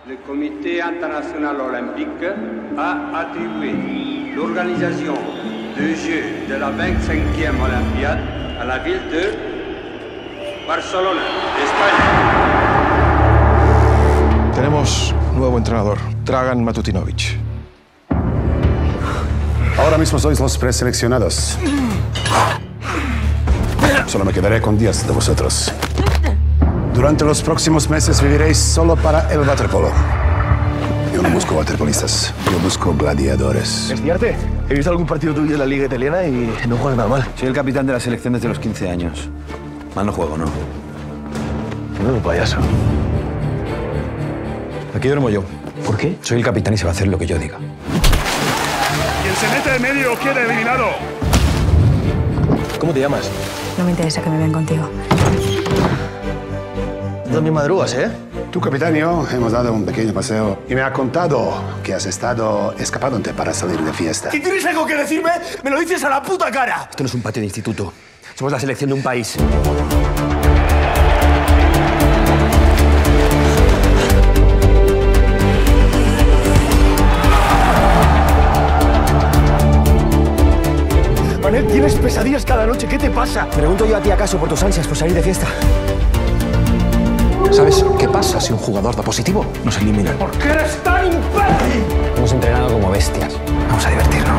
Le Comité international olympique a attribué l'organisation des Jeux de la 25e Olympiade a la ville de Barcelona, España. Tenemos nuevo entrenador, Dragan Matutinovic. Ahora mismo sois los preseleccionados. Solo me quedaré con 10 de vosotros. Durante los próximos meses viviréis solo para el waterpolo. Yo no busco waterpolistas, yo busco gladiadores. ¿Estudiarte? He visto algún partido tuyo en la liga italiana y no juegas nada mal. Soy el capitán de la selección desde los 15 años. Mal no juego, ¿no? No, un payaso. Aquí duermo yo. ¿Por qué? Soy el capitán y se va a hacer lo que yo diga. Quien se mete en medio queda eliminado. ¿Cómo te llamas? No me interesa que me vean contigo. Tú también madrugas, ¿eh? Tu capitán y yo hemos dado un pequeño paseo y me ha contado que has estado escapándote para salir de fiesta. Si tienes algo que decirme, me lo dices a la puta cara. Esto no es un patio de instituto. Somos la selección de un país. Manel, tienes pesadillas cada noche. ¿Qué te pasa? Pregunto yo a ti acaso por tus ansias por salir de fiesta. ¿Sabes qué pasa si un jugador da positivo? Nos eliminan. ¿Por qué eres tan imbécil? Hemos entrenado como bestias. Vamos a divertirnos.